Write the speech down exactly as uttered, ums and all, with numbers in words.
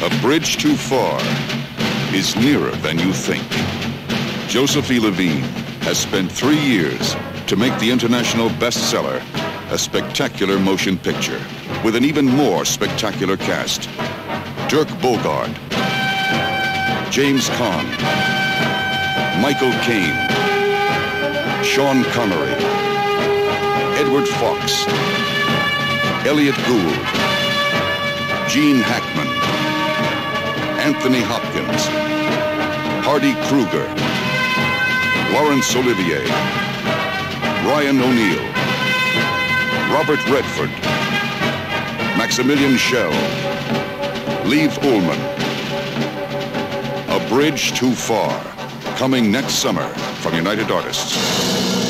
A bridge too far is nearer than you think. Joseph E. Levine has spent three years to make the international bestseller a spectacular motion picture with an even more spectacular cast. Dirk Bogarde, James Caan, Michael Caine, Sean Connery, Edward Fox, Elliot Gould, Gene Hackman, Anthony Hopkins, Hardy Kruger, Laurence Olivier, Ryan O'Neal, Robert Redford, Maximilian Schell, Liv Ullmann. A Bridge Too Far, coming next summer from United Artists.